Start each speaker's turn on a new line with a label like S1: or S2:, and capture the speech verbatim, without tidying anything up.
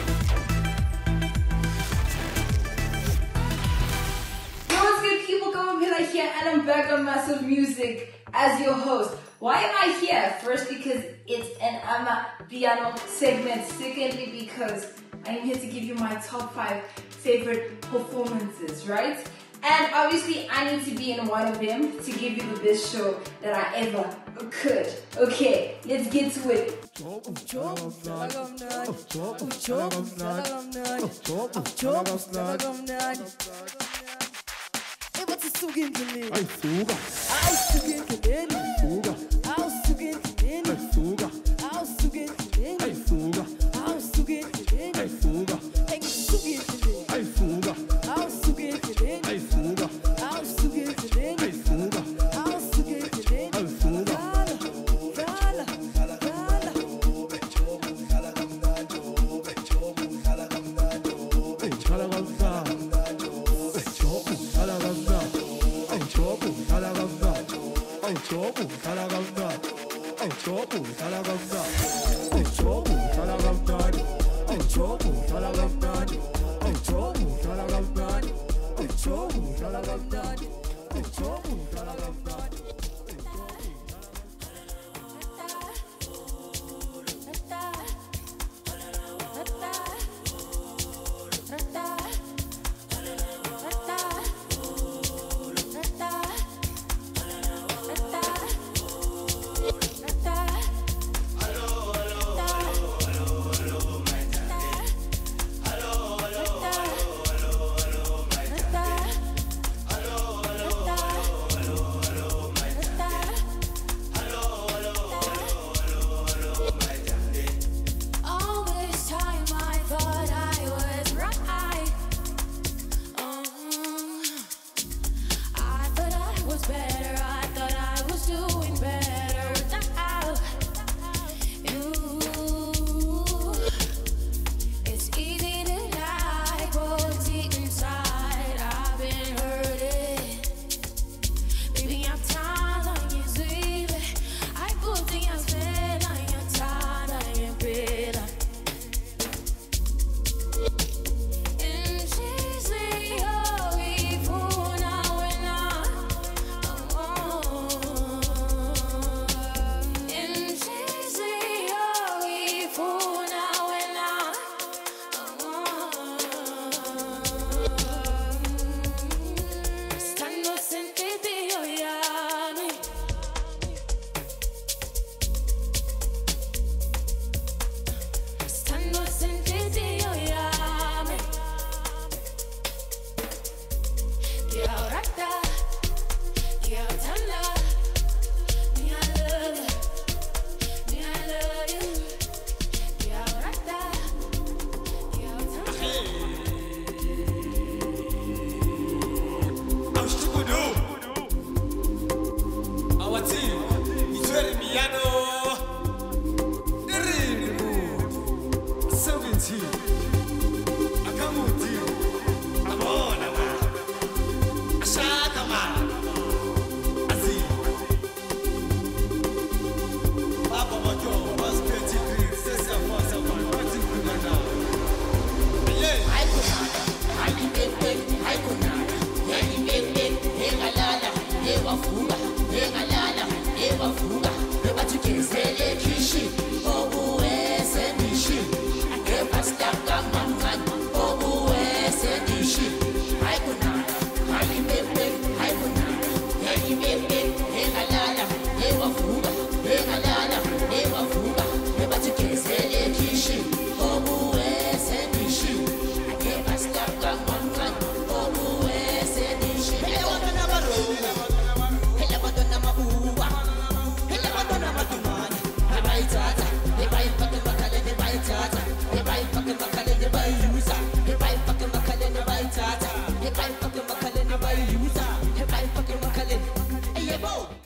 S1: Kamo Mphela here, and I'm back on Massive Music as your host. Why am I here? First, because it's an Amapiano segment. Secondly, because I'm here to give you my top five favorite performances, right? And obviously, I need to be in one of them to give you the best show that I ever could. Okay, let's get to it.
S2: Oh,